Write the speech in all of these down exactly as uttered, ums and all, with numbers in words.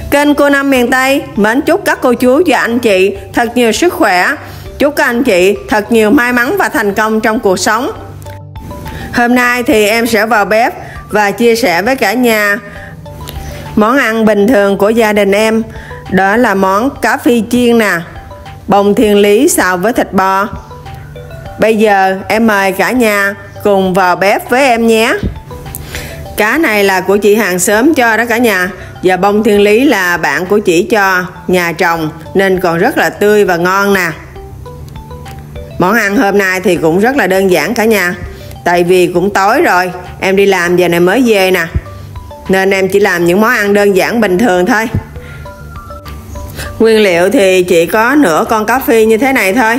Kênh Cô Năm Miền Tây mến chúc các cô chú và anh chị thật nhiều sức khỏe. Chúc các anh chị thật nhiều may mắn và thành công trong cuộc sống. Hôm nay thì em sẽ vào bếp và chia sẻ với cả nhà món ăn bình thường của gia đình em. Đó là món cá phi chiên nè, bông thiên lý xào với thịt bò. Bây giờ em mời cả nhà cùng vào bếp với em nhé. Cá này là của chị hàng xóm cho đó cả nhà. Và bông thiên lý là bạn của chị cho, nhà trồng nên còn rất là tươi và ngon nè. Món ăn hôm nay thì cũng rất là đơn giản cả nhà. Tại vì cũng tối rồi, em đi làm giờ này mới về nè, nên em chỉ làm những món ăn đơn giản bình thường thôi. Nguyên liệu thì chỉ có nửa con cá phi như thế này thôi,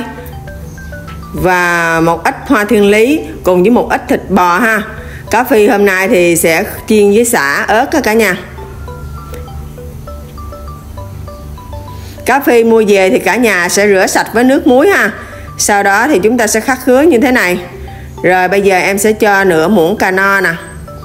và một ít hoa thiên lý cùng với một ít thịt bò ha. Cá phi hôm nay thì sẽ chiên với sả ớt cả nhà. Cá phi mua về thì cả nhà sẽ rửa sạch với nước muối ha. Sau đó thì chúng ta sẽ khắc khứa như thế này. Rồi bây giờ em sẽ cho nửa muỗng cà no nè,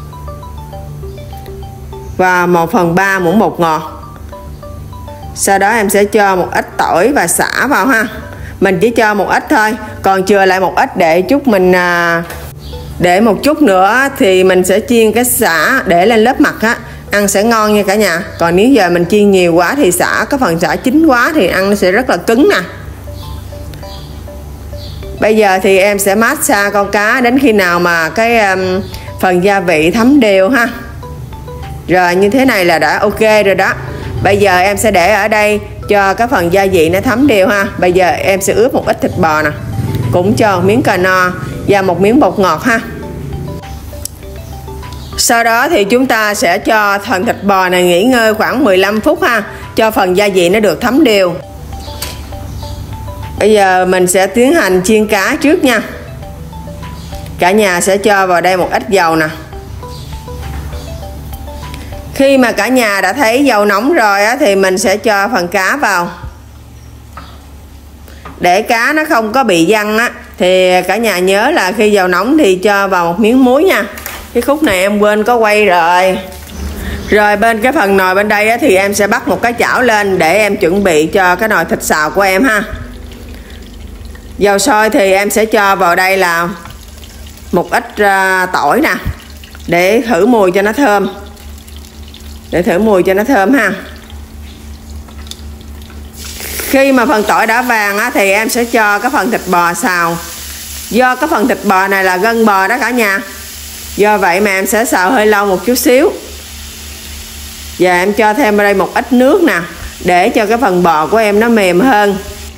và một phần ba muỗng bột ngọt. Sau đó em sẽ cho một ít tỏi và sả vào ha. Mình chỉ cho một ít thôi, còn chừa lại một ít để chút mình à, để một chút nữa thì mình sẽ chiên cái sả để lên lớp mặt á, ăn sẽ ngon nha cả nhà. Còn nếu giờ mình chiên nhiều quá thì sả, cái phần sả chín quá thì ăn nó sẽ rất là cứng nè. Bây giờ thì em sẽ massage con cá đến khi nào mà cái um, phần gia vị thấm đều ha. Rồi như thế này là đã ok rồi đó. Bây giờ em sẽ để ở đây cho cái phần gia vị nó thấm đều ha. Bây giờ em sẽ ướp một ít thịt bò nè, cũng cho một miếng cà no và một miếng bột ngọt ha. Sau đó thì chúng ta sẽ cho phần thịt bò này nghỉ ngơi khoảng mười lăm phút ha, cho phần gia vị nó được thấm đều. Bây giờ mình sẽ tiến hành chiên cá trước nha. Cả nhà sẽ cho vào đây một ít dầu nè. Khi mà cả nhà đã thấy dầu nóng rồi á, thì mình sẽ cho phần cá vào. Để cá nó không có bị văng á, thì cả nhà nhớ là khi dầu nóng thì cho vào một miếng muối nha. Cái khúc này em quên có quay rồi. Rồi bên cái phần nồi bên đây á, thì em sẽ bắt một cái chảo lên để em chuẩn bị cho cái nồi thịt xào của em ha. Dầu sôi thì em sẽ cho vào đây là một ít uh, tỏi nè, để thử mùi cho nó thơm. Để thử mùi cho nó thơm ha. Khi mà phần tỏi đã vàng á, thì em sẽ cho cái phần thịt bò xào. Do cái phần thịt bò này là gân bò đó cả nhà, do vậy mà em sẽ xào hơi lâu một chút xíu. Và em cho thêm vào đây một ít nước nè, để cho cái phần bò của em nó mềm hơn.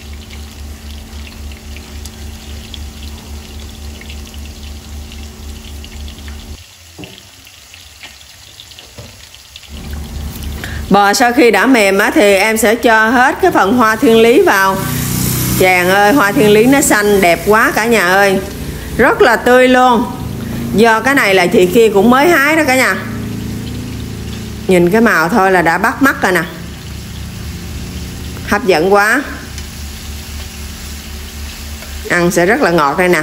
Bò sau khi đã mềm á, thì em sẽ cho hết cái phần hoa thiên lý vào. Chàng ơi, hoa thiên lý nó xanh đẹp quá cả nhà ơi, rất là tươi luôn. Do cái này là chị kia cũng mới hái đó cả nhà. Nhìn cái màu thôi là đã bắt mắt rồi nè, hấp dẫn quá. Ăn sẽ rất là ngọt đây nè.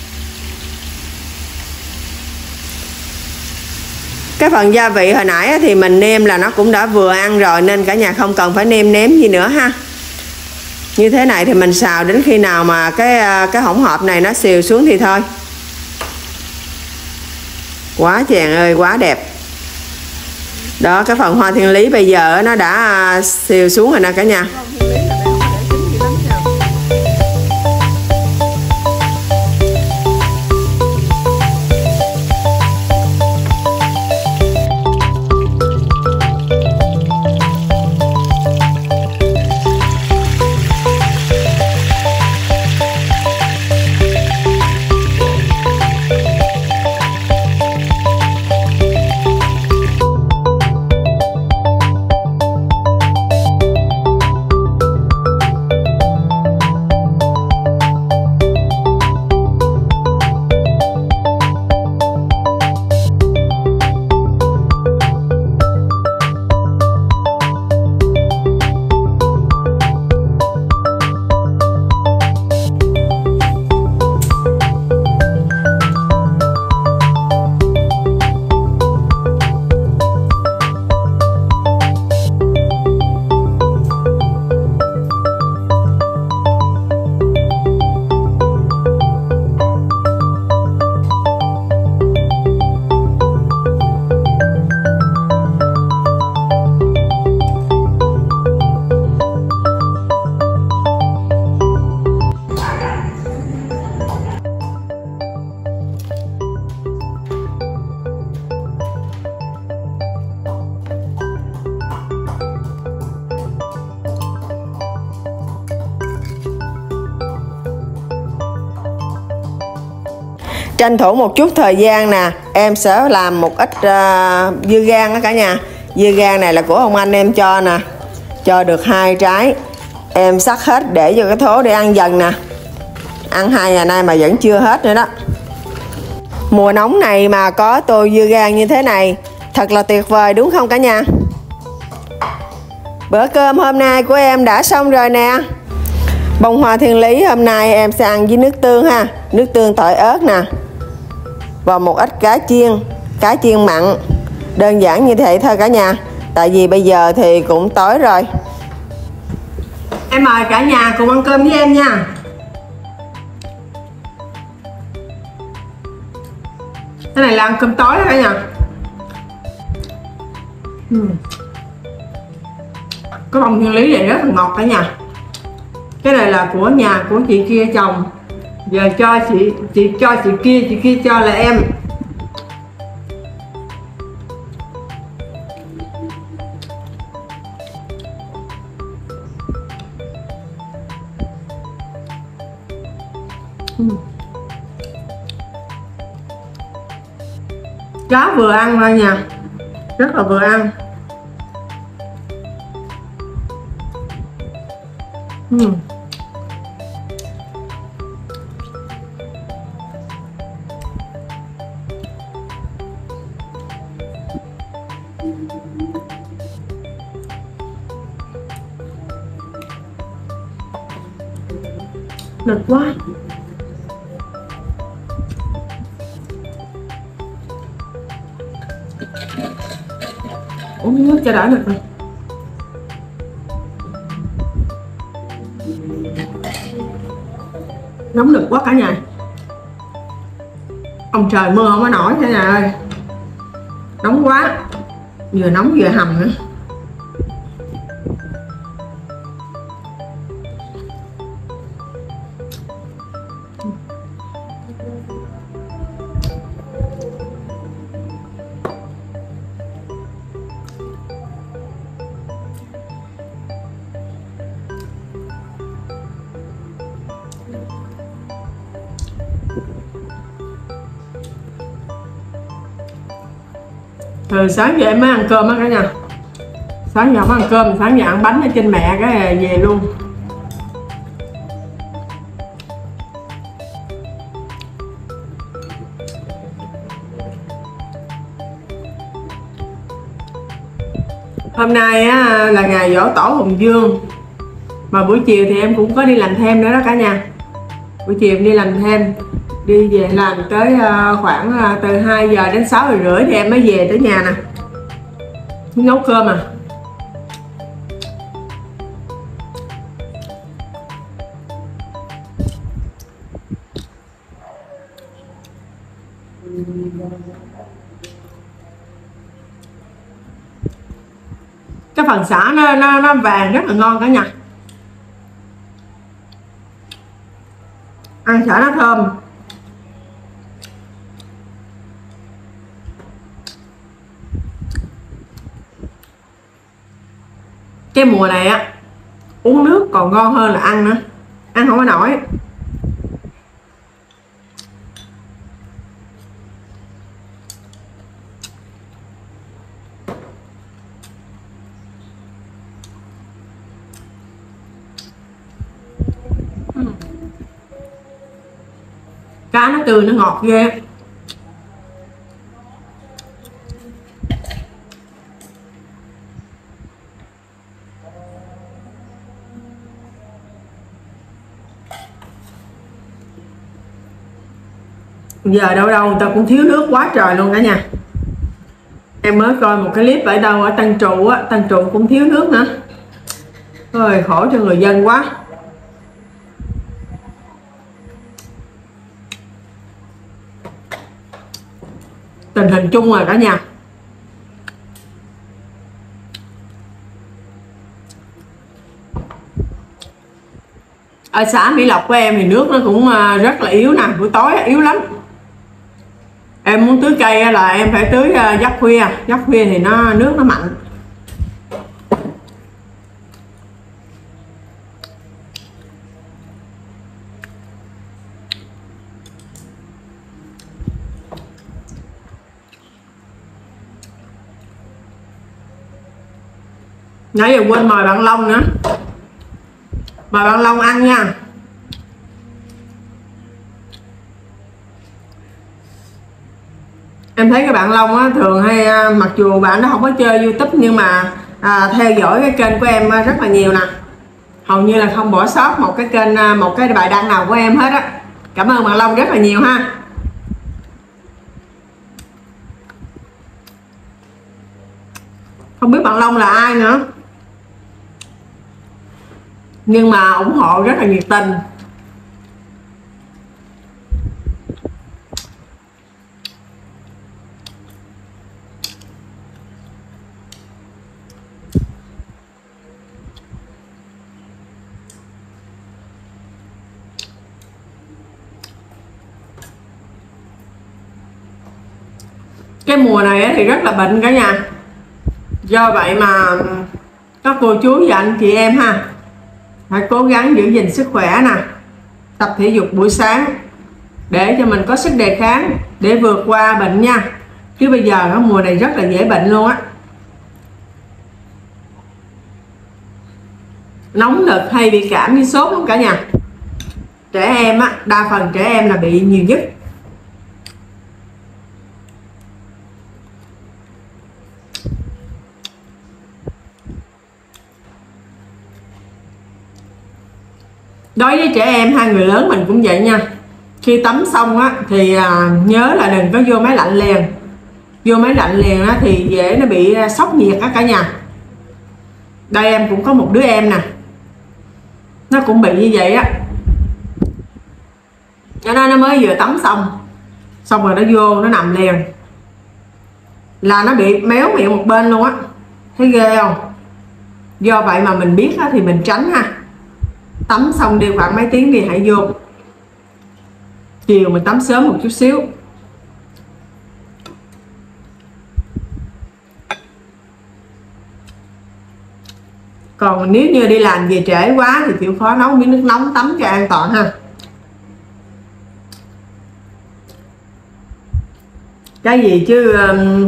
Cái phần gia vị hồi nãy thì mình nêm là nó cũng đã vừa ăn rồi, nên cả nhà không cần phải nêm nếm gì nữa ha. Như thế này thì mình xào đến khi nào mà cái cái hỗn hợp này nó xìu xuống thì thôi. Quá chàng ơi, quá đẹp. Đó, cái phần hoa thiên lý bây giờ nó đã xìu xuống rồi nè cả nhà. Tranh thủ một chút thời gian nè, em sẽ làm một ít uh, dưa gan đó cả nhà. Dưa gan này là của ông anh em cho nè, cho được hai trái. Em sắc hết để vô cái thố để ăn dần nè. Ăn hai ngày nay mà vẫn chưa hết nữa đó. Mùa nóng này mà có tô dưa gan như thế này thật là tuyệt vời đúng không cả nhà? Bữa cơm hôm nay của em đã xong rồi nè. Bông hoa thiên lý hôm nay em sẽ ăn với nước tương ha. Nước tương tỏi ớt nè, và một ít cá chiên, cá chiên mặn. Đơn giản như thế thôi cả nhà. Tại vì bây giờ thì cũng tối rồi. Em mời cả nhà cùng ăn cơm với em nha. Cái này là ăn cơm tối đó cả nhà. uhm. Cái bông thiên lý này rất là ngọt cả nhà. Cái này là của nhà của chị kia trồng, giờ cho chị chị cho chị kia, chị kia cho là em. uhm. Cá vừa ăn thôi nha, rất là vừa ăn. uhm. Nực quá. Uống nước cho đỡ nực rồi. Nóng nực quá cả nhà. Ông trời mưa không có nổi cả nhà ơi. Nóng quá. Vừa nóng vừa hầm nữa. Từ sáng giờ em mới ăn cơm á cả nhà. Sáng giờ mới ăn cơm, sáng giờ ăn bánh ở trên mẹ cái về luôn. Hôm nay á, là ngày giỗ tổ Hùng Vương. Mà buổi chiều thì em cũng có đi làm thêm nữa đó cả nhà. Buổi chiều em đi làm thêm, đi về làm tới khoảng từ hai giờ đến sáu giờ rưỡi thì em mới về tới nhà nè, nấu cơm à. Cái phần xả nó, nó, nó vàng rất là ngon cả nhà. Ăn xả nó thơm. Cái mùa này á, uống nước còn ngon hơn là ăn nữa. Ăn không có nổi. Cá nó tươi, nó ngọt ghê. Giờ đâu đâu người ta cũng thiếu nước quá trời luôn cả nhà. Em mới coi một cái clip ở đâu ở Tân Trụ á, Tân Trụ cũng thiếu nước nữa. Ôi khổ cho người dân quá. Tình hình chung rồi cả nhà. Ở xã Mỹ Lộc của em thì nước nó cũng rất là yếu nè, buổi tối yếu lắm. Em muốn tưới cây là em phải tưới giấc khuya, giấc khuya thì nó nước nó mặn. Nãy giờ quên mời bạn Long nữa, mời bạn Long ăn nha. Em thấy cái bạn Long á, thường hay mặc dù bạn nó không có chơi YouTube nhưng mà à, theo dõi cái kênh của em rất là nhiều nè, hầu như là không bỏ sót một cái kênh, một cái bài đăng nào của em hết á. Cảm ơn bạn Long rất là nhiều ha. Không biết bạn Long là ai nữa, nhưng mà ủng hộ rất là nhiệt tình. Cái mùa này thì rất là bệnh cả nhà, do vậy mà các cô chú và anh chị em ha phải cố gắng giữ gìn sức khỏe nè, tập thể dục buổi sáng để cho mình có sức đề kháng để vượt qua bệnh nha. Chứ bây giờ cái mùa này rất là dễ bệnh luôn á, nóng nực hay bị cảm với sốt lắm cả nhà. Trẻ em á, đa phần trẻ em là bị nhiều nhất. Đối với trẻ em, hai người lớn mình cũng vậy nha. Khi tắm xong á thì à, nhớ là đừng có vô máy lạnh liền. Vô máy lạnh liền á thì dễ nó bị sốc nhiệt á cả nhà. Đây em cũng có một đứa em nè, nó cũng bị như vậy á, cho nên nó mới vừa tắm xong xong rồi nó vô nó nằm liền là nó bị méo miệng một bên luôn á. Thấy ghê không? Do vậy mà mình biết á thì mình tránh ha. Tắm xong đi khoảng mấy tiếng đi hãy vô. Chiều mình tắm sớm một chút xíu. Còn nếu như đi làm về trễ quá thì chịu khó nấu miếng nước nóng tắm cho an toàn ha. Cái gì chứ um,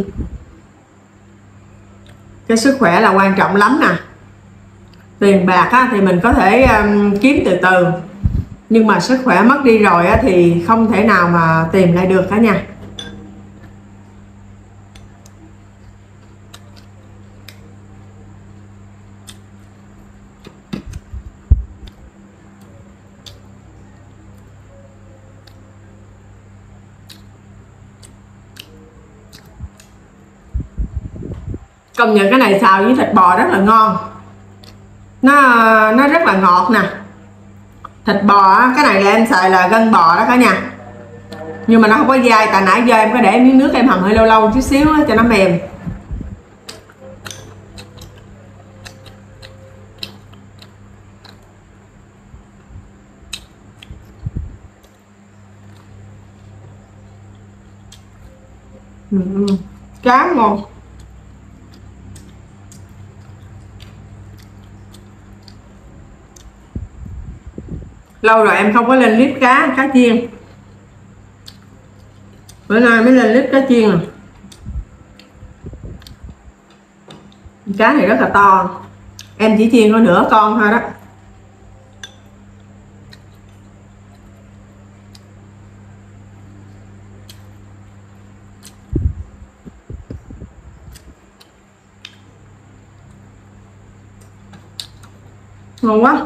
cái sức khỏe là quan trọng lắm nè. Tiền bạc á, thì mình có thể um, kiếm từ từ, nhưng mà sức khỏe mất đi rồi á, thì không thể nào mà tìm lại được cả nhà. Công nhận cái này xào với thịt bò rất là ngon, nó nó rất là ngọt nè. Thịt bò cái này là em xài là gân bò đó cả nhà, nhưng mà nó không có dai, tại nãy giờ em có để miếng nước em hầm hơi lâu lâu chút xíu cho nó mềm. Ừ, cá ngon. Lâu rồi em không có lên clip cá cá chiên, bữa nay mới lên clip cá chiên rồi. Cá này rất là to, em chỉ chiên có nửa con thôi đó. Ngon quá.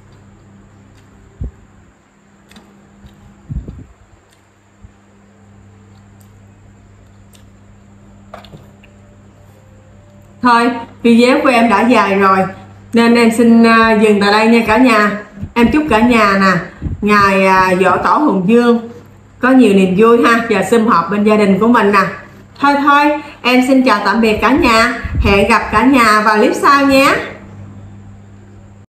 Thôi video của em đã dài rồi nên em xin uh, dừng tại đây nha cả nhà. Em chúc cả nhà nè ngày uh, giỗ tổ Hùng Vương có nhiều niềm vui ha, và sum họp bên gia đình của mình nè. Thôi thôi em xin chào tạm biệt cả nhà, hẹn gặp cả nhà vào clip sau nhé.